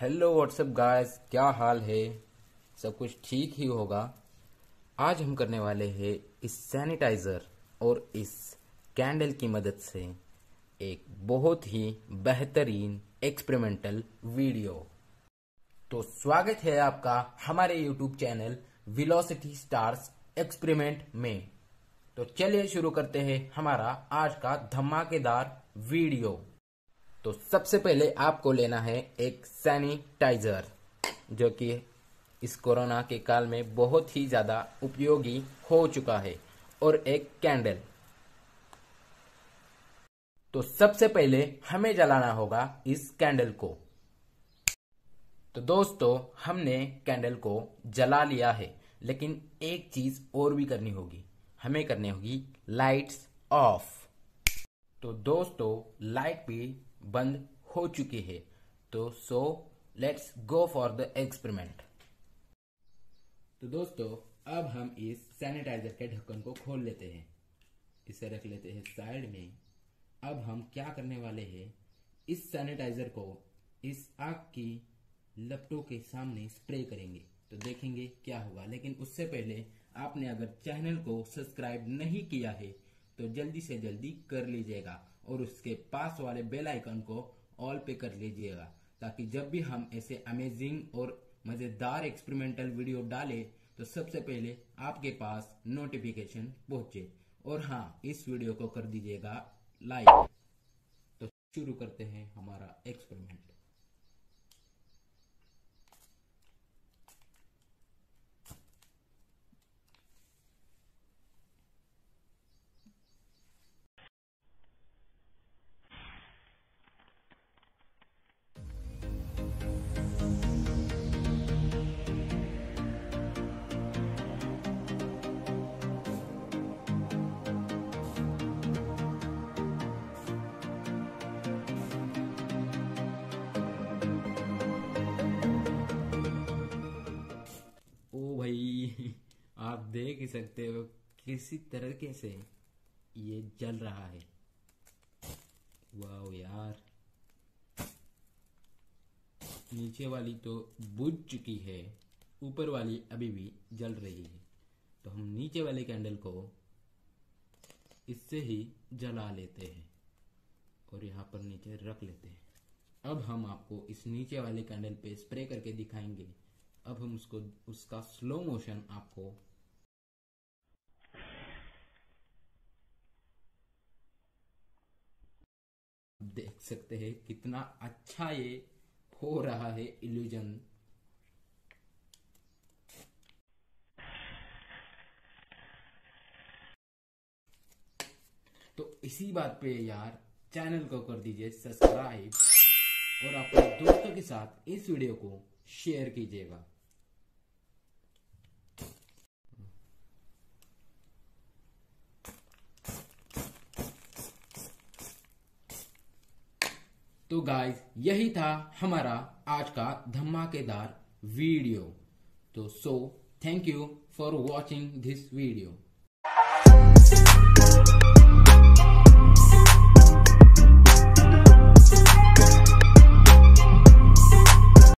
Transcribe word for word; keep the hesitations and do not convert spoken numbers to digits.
Hello what's up guys, क्या हाल है। सब कुछ ठीक ही होगा। आज हम करने वाले हैं इस सैनिटाइज़र और इस कैंडल की मदद से एक बहुत ही बेहतरीन एक्सपेरिमेंटल वीडियो। तो स्वागत है आपका हमारे YouTube channel velocity stars experiment में। तो चलिए शुरू करते हैं हमारा आज का धमाकेदार वीडियो। तो सबसे पहले आपको लेना है एक सैनिटाइजर, जो कि इस कोरोना के काल में बहुत ही ज़्यादा उपयोगी हो चुका है, और एक कैंडल। तो सबसे पहले हमें जलाना होगा इस कैंडल को। तो दोस्तों, हमने कैंडल को जला लिया है, लेकिन एक चीज़ और भी करनी होगी। हमें करनी होगी लाइट्स ऑफ। तो दोस्तों, लाइट भी बंद हो चुकी है। तो so let's go for the experiment. तो दोस्तों, अब हम इस सैनिटाइजर के ढक्कन को खोल लेते हैं। इसे रख लेते हैं साइड में। अब हम क्या करने वाले हैं, इस सैनिटाइजर को इस आग की लपटों के सामने स्प्रे करेंगे। तो देखेंगे क्या होगा। लेकिन उससे पहले आपने अगर चैनल को सब्सक्राइब नहीं किया है तो जल्दी से जल्दी कर लीजिएगा, और उसके पास वाले बेल आइकन को ऑल पे कर लीजिएगा, ताकि जब भी हम ऐसे अमेजिंग और मजेदार एक्सपेरिमेंटल वीडियो डालें तो सबसे पहले आपके पास नोटिफिकेशन पहुंचे। और हाँ, इस वीडियो को कर दीजिएगा लाइक। तो शुरू करते हैं हमारा एक्सपेरिमेंट। ओ भाई, आप देख ही सकते हो किसी तरीके से ये जल रहा है। वाह यार, नीचे वाली तो बुझ चुकी है, ऊपर वाली अभी भी जल रही है। तो हम नीचे वाले कैंडल को इससे ही जला लेते हैं और यहाँ पर नीचे रख लेते हैं। अब हम आपको इस नीचे वाले कैंडल पे स्प्रे करके दिखाएंगे। अब हम उसको उसका स्लो मोशन आपको देख सकते हैं कितना अच्छा ये हो रहा है इल्यूजन। तो इसी बात पे यार, चैनल को कर दीजिए सब्सक्राइब और अपने दोस्तों के साथ इस वीडियो को शेयर कीजिएगा। तो गाइस, यही था हमारा आज का धमाकेदार वीडियो। तो so thank you for watching this video.